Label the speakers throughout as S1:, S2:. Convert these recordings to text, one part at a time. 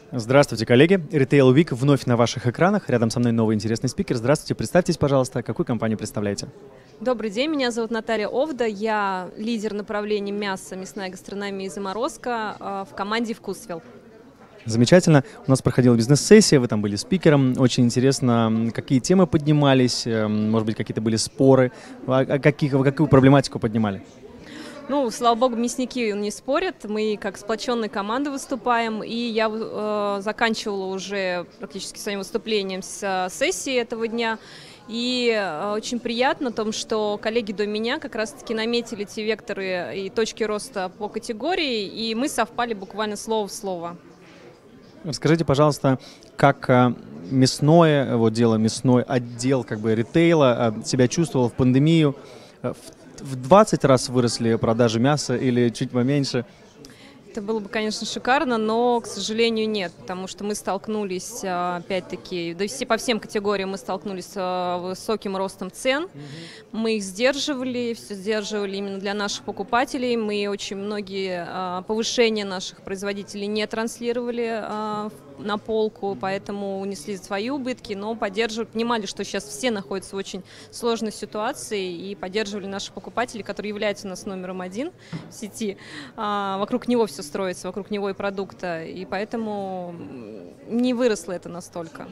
S1: Здравствуйте, коллеги. Retail Week вновь на ваших экранах. Рядом со мной новый интересный спикер. Здравствуйте, представьтесь, пожалуйста, какую компанию представляете?
S2: Добрый день, меня зовут Наталья Овда, я лидер направления мяса, мясная гастрономия и заморозка в команде «Вкусвилл».
S1: Замечательно. У нас проходила бизнес-сессия, вы там были спикером. Очень интересно, какие темы поднимались, может быть, какие-то были споры, какую проблематику поднимали?
S2: Ну, слава богу, мясники не спорят, мы как сплоченная команда выступаем, и я заканчивала уже практически своим выступлением с сессии этого дня. И очень приятно в том, что коллеги до меня как раз-таки наметили те векторы и точки роста по категории, и мы совпали буквально слово в слово.
S1: Расскажите, пожалуйста, как мясное, мясной отдел ритейла себя чувствовал в пандемию? В 20 раз выросли продажи мяса или чуть поменьше?
S2: Это было бы, конечно, шикарно, но, к сожалению, нет, потому что мы столкнулись, опять-таки, по всем категориям мы столкнулись с высоким ростом цен. Мы их сдерживали, все сдерживали именно для наших покупателей. Мы очень многие повышения наших производителей не транслировали на полку, поэтому унесли свои убытки, но поддерживали, понимали, что сейчас все находятся в очень сложной ситуации, и поддерживали наших покупателей, которые являются у нас номером один в сети. Вокруг него все строится, вокруг него и продукта, и поэтому не выросло это настолько.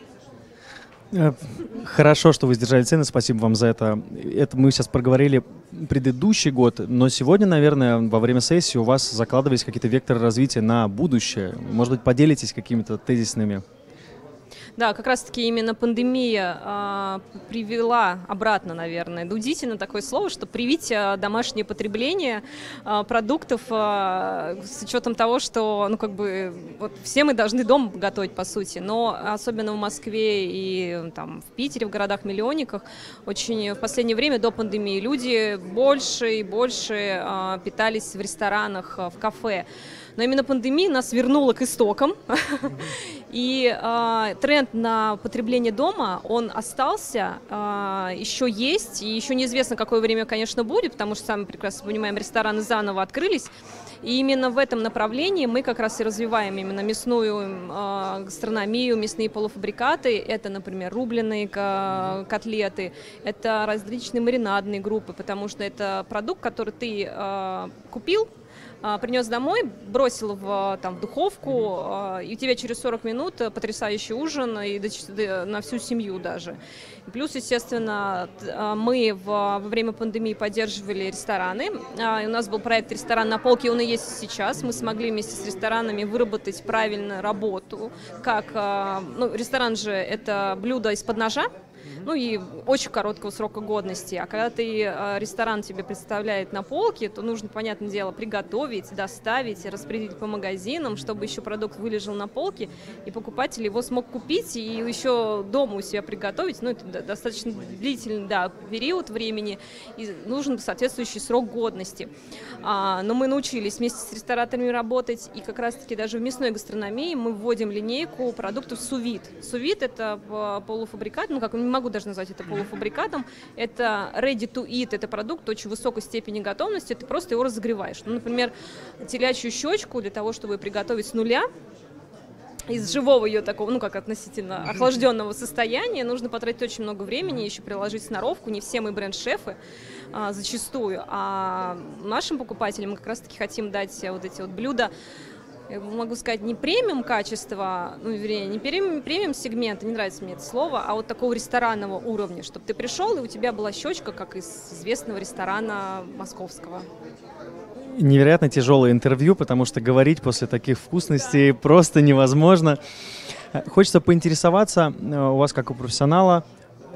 S1: Хорошо, что вы сдержали цены, спасибо вам за это. Это мы сейчас проговорили предыдущий год, но сегодня, наверное, во время сессии у вас закладывались какие-то векторы развития на будущее. Может быть, поделитесь какими-то тезисными?
S2: Да, как раз-таки именно пандемия привела обратно, наверное, удивительно такое слово, что привить домашнее потребление продуктов с учетом того, что, все мы должны дома готовить, по сути, но особенно в Москве и там в Питере, в городах-миллионниках, очень в последнее время до пандемии люди больше и больше питались в ресторанах, в кафе. Но именно пандемия нас вернула к истокам, и тренд на потребление дома, он остался, еще есть, и еще неизвестно, какое время, конечно, будет, потому что, сами прекрасно понимаем, рестораны заново открылись, и именно в этом направлении мы как раз и развиваем именно мясную гастрономию, мясные полуфабрикаты, это, например, рубленые котлеты, это различные маринадные группы, потому что это продукт, который ты купил, принес домой, бросил в духовку, и у тебя через 40 минут потрясающий ужин и на всю семью даже. Плюс, естественно, мы во время пандемии поддерживали рестораны. У нас был проект «Ресторан на полке», он и есть сейчас. Мы смогли вместе с ресторанами выработать правильную работу. Ресторан же – это блюдо из-под ножа, и очень короткого срока годности. А когда ресторан тебе представляет на полке, то нужно, понятное дело, приготовить, доставить, распределить по магазинам, чтобы еще продукт вылежал на полке, и покупатель его смог купить и еще дома у себя приготовить. Это достаточно длительный период времени, и нужен соответствующий срок годности. Но мы научились вместе с рестораторами работать, и как раз-таки даже в мясной гастрономии мы вводим линейку продуктов сувид. Сувид – это полуфабрикат, не могу даже назвать это полуфабрикатом, это ready to eat, это продукт очень высокой степени готовности, ты просто его разогреваешь. Например, телячью щечку для того, чтобы приготовить с нуля, из живого ее такого, относительно охлажденного состояния, нужно потратить очень много времени, еще приложить сноровку, не все мы бренд-шефы зачастую, а нашим покупателям мы как раз-таки хотим дать эти блюда, я могу сказать, не премиум качества, не премиум сегмента, не нравится мне это слово, а такого ресторанного уровня, чтобы ты пришел, и у тебя была щечка, как из известного ресторана московского.
S1: Невероятно тяжелое интервью, потому что говорить после таких вкусностей просто невозможно. Хочется поинтересоваться у вас, как у профессионала,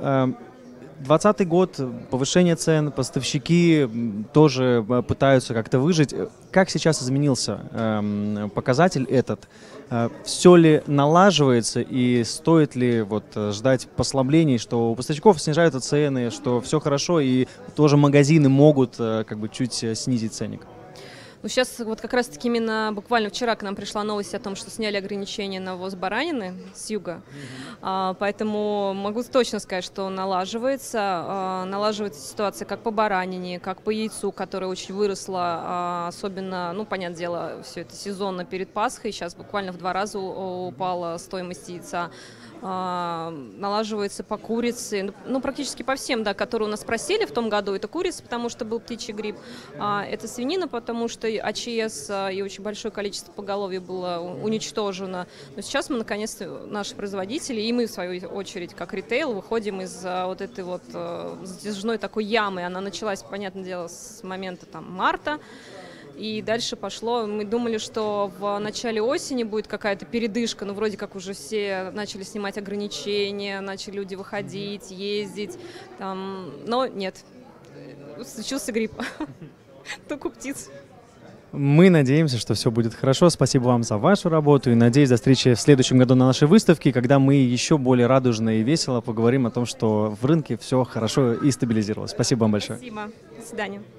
S1: 2020 год, повышение цен, поставщики тоже пытаются как-то выжить. Как сейчас изменился показатель этот? Все ли налаживается и стоит ли ждать послаблений, что у поставщиков снижаются цены, что все хорошо и тоже магазины могут чуть снизить ценник?
S2: Ну, сейчас вот как раз-таки именно буквально вчера к нам пришла новость о том, что сняли ограничения на ввоз баранины с юга. Поэтому могу точно сказать, что налаживается. Налаживается ситуация как по баранине, как по яйцу, которое очень выросло. Особенно, ну, понятное дело, все это сезонно перед Пасхой. Сейчас буквально в 2 раза упала стоимость яйца. Налаживается по курице, ну, практически по всем, да, которые у нас просели в том году. Это курица, потому что был птичий грипп, это свинина, потому что АЧС и очень большое количество поголовья было уничтожено. Но сейчас мы, наконец-то, наши производители, и мы, в свою очередь, как ритейл, выходим из вот этой вот затяжной такой ямы. Она началась, понятное дело, с момента там марта. И дальше пошло. Мы думали, что в начале осени будет какая-то передышка, но вроде как уже все начали снимать ограничения, начали люди выходить, ездить. Но нет, случился грипп. Только у птиц.
S1: Мы надеемся, что все будет хорошо. Спасибо вам за вашу работу и надеюсь, до встречи в следующем году на нашей выставке, когда мы еще более радужно и весело поговорим о том, что в рынке все хорошо и стабилизировалось. Спасибо вам большое.
S2: Спасибо. До свидания.